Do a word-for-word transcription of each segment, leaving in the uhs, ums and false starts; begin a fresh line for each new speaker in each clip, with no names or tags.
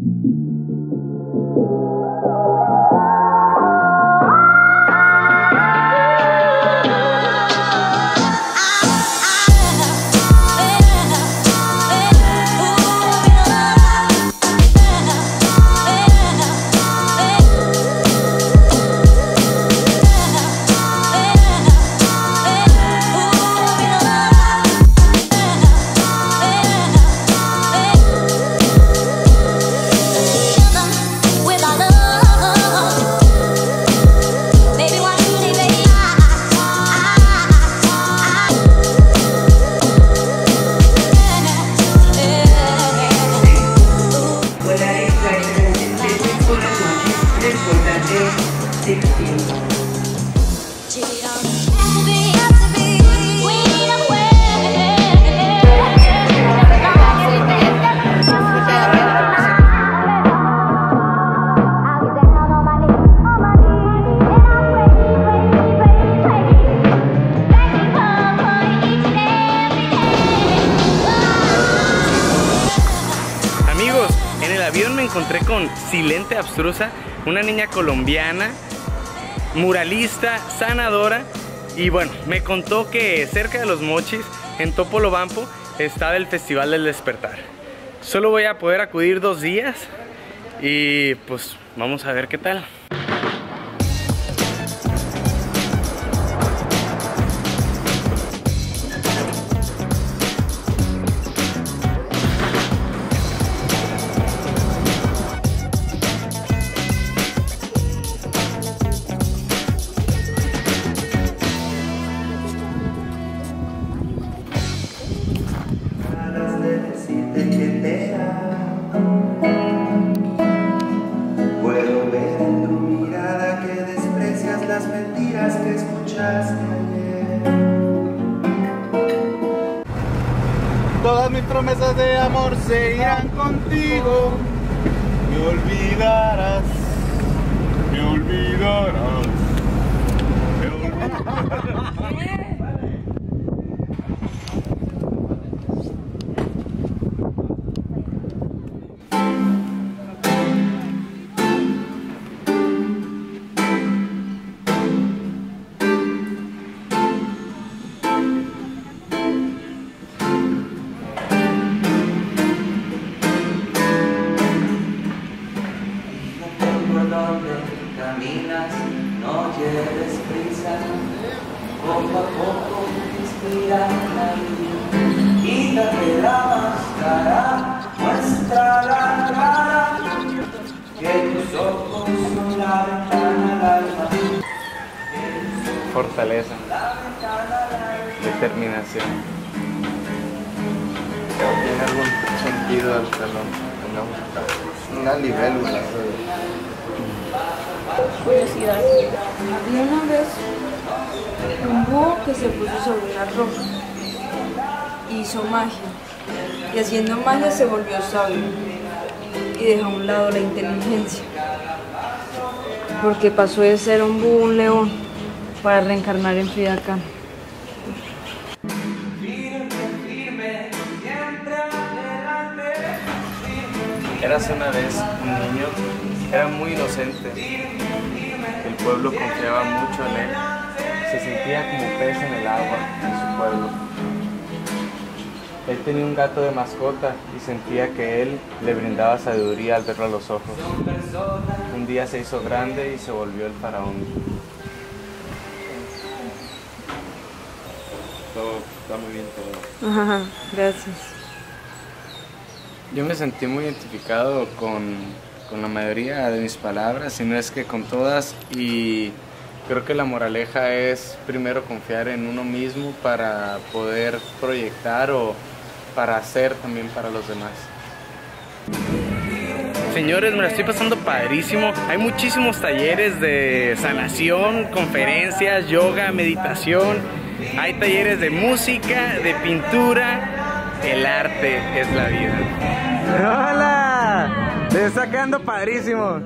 Me encontré con Silente Abstrusa, una niña colombiana, muralista, sanadora, y bueno, me contó que cerca de Los Mochis, en Topolobampo, estaba el Festival del Despertar. Solo voy a poder acudir dos días y pues vamos a ver qué tal.
Puedo ver en tu mirada que desprecias las mentiras que escuchaste ayer. Todas mis promesas de amor se irán contigo. Me olvidarás, me olvidarás, me olvidarás. Caminas, no lleves prisa, poco a poco inspira la vida, quítate la máscara, muestra la cara, que tus ojos son la ventana al alma.
Fortaleza, determinación.
¿Tiene algún sentido al telón en la música? Una libélula.
Curiosidad. Había una vez un búho que se puso sobre una roca y hizo magia, y haciendo magia se volvió sabio y dejó a un lado la inteligencia, porque pasó de ser un búho a un león para reencarnar en Frida Kahlo.
Érase una vez un niño, era muy inocente, el pueblo confiaba mucho en él, se sentía como pez en el agua en su pueblo. Él tenía un gato de mascota y sentía que él le brindaba sabiduría al verlo a los ojos. Un día se hizo grande y se volvió el faraón.
Todo está muy bien todo.
Ajá, gracias.
Yo me sentí muy identificado con, con la mayoría de mis palabras, si no es que con todas, y creo que la moraleja es primero confiar en uno mismo para poder proyectar o para hacer también para los demás. Señores, me la estoy pasando padrísimo. Hay muchísimos talleres de sanación, conferencias, yoga, meditación. Hay talleres de música, de pintura. El arte es la vida. ¡Hola! Te está quedando padrísimo.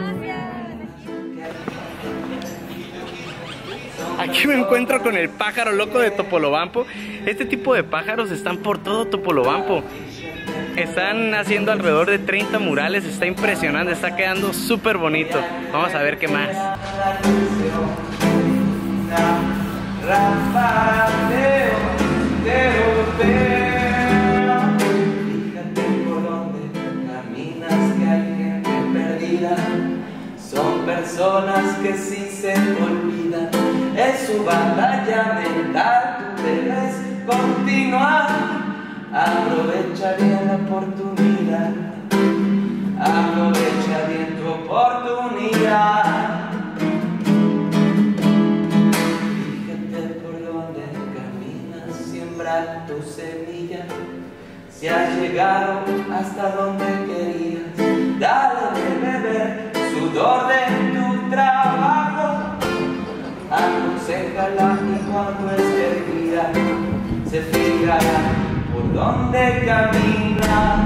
Aquí me encuentro con el pájaro loco de Topolobampo. Este tipo de pájaros están por todo Topolobampo. Están haciendo alrededor de treinta murales, está impresionante, está quedando súper bonito. Vamos a ver qué más.
Fíjate por donde caminas que hay gente perdida. Son personas que sí se olvidan. Es su batalla mental, tú debes continuar. Aprovecha bien la oportunidad. Aprovecha bien tu oportunidad. Fíjate por donde caminas, siembra tu semilla. Si has llegado hasta donde querías, dale de beber sudor de tu trabajo. Aconsejala y cuando esté herida, se fijará por donde camina.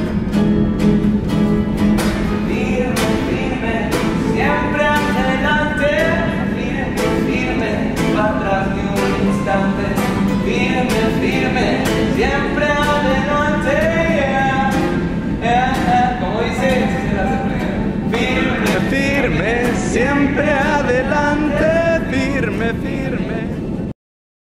Firme, firme, siempre adelante. Firme, firme, para atrás de un instante. Firme, firme, siempre adelante. Yeah, yeah, yeah. Como dice, si se la hace firme,
Firme, siempre adelante, firme, firme.